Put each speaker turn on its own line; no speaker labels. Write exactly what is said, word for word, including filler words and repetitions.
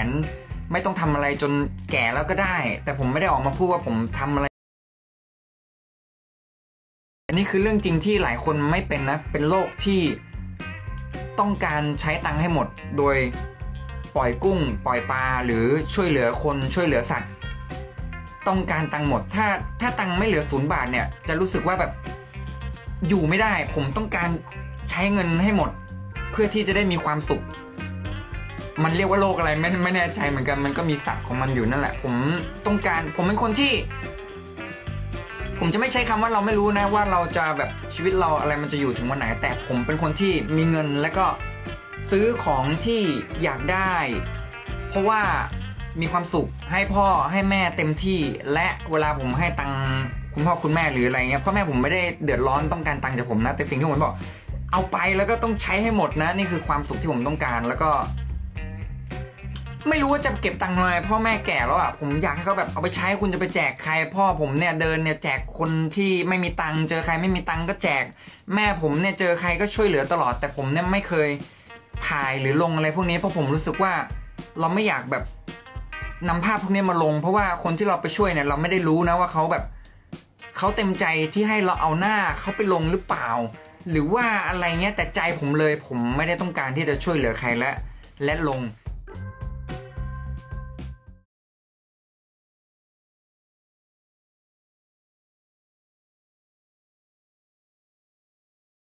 นไม่ต้องทำอะไรจนแก่แล้วก็ได้แต่ผมไม่ได้ออกมาพูดว่าผมทำอะไรอันนี้คือเรื่องจริงที่หลายคนไม่เป็นนะเป็นโรคที่ต้องการใช้ตังค์ให้หมดโดยปล่อยกุ้งปล่อยปลาหรือช่วยเหลือคนช่วยเหลือสัตว์ต้องการตังค์หมดถ้าถ้าตังค์ไม่เหลือศูนย์บาทเนี่ยจะรู้สึกว่าแบบอยู่ไม่ได้ผมต้องการใช้เงินให้หมดเพื่อที่จะได้มีความสุขมันเรียกว่าโรคอะไรไม่ไม่แน่ใจเหมือนกันมันก็มีศัพท์ของมันอยู่นั่นแหละผมต้องการผมเป็นคนที่ผมจะไม่ใช้คำว่าเราไม่รู้นะว่าเราจะแบบชีวิตเราอะไรมันจะอยู่ถึงวันไหนแต่ผมเป็นคนที่มีเงินแล้วก็ซื้อของที่อยากได้เพราะว่ามีความสุขให้พ่อให้แม่เต็มที่และเวลาผมให้ตังคุณพ่อคุณแม่หรืออะไรเงี้ยพ่อแม่ผมไม่ได้เดือดร้อนต้องการตังจากผมนะแต่สิ่งที่ผมบอกเอาไปแล้วก็ต้องใช้ให้หมดนะนี่คือความสุขที่ผมต้องการแล้วก็ไม่รู้ว่าจะเก็บตังค์ทำไมพ่อแม่แก่แล้วอ่ะผมอยากให้เขาแบบเอาไปใช้คุณจะไปแจกใครพ่อผมเนี่ยเดินเนี่ยแจกคนที่ไม่มีตังค์เจอใครไม่มีตังค์ก็แจกแม่ผมเนี่ยเจอใครก็ช่วยเหลือตลอดแต่ผมเนี่ยไม่เคยถ่ายหรือลงอะไรพวกนี้เพราะผมรู้สึกว่าเราไม่อยากแบบนำภาพพวกนี้มาลงเพราะว่าคนที่เราไปช่วยเนี่ยเราไม่ได้รู้นะว่าเขาแบบเขาเต็มใจที่ให้เราเอาหน้าเขาไปลงหรือเปล่าหรือว่าอะไรเงี้ยแต่ใจผมเลยผมไม่ได้ต้องการที่จะช่วยเหลือใครและและลง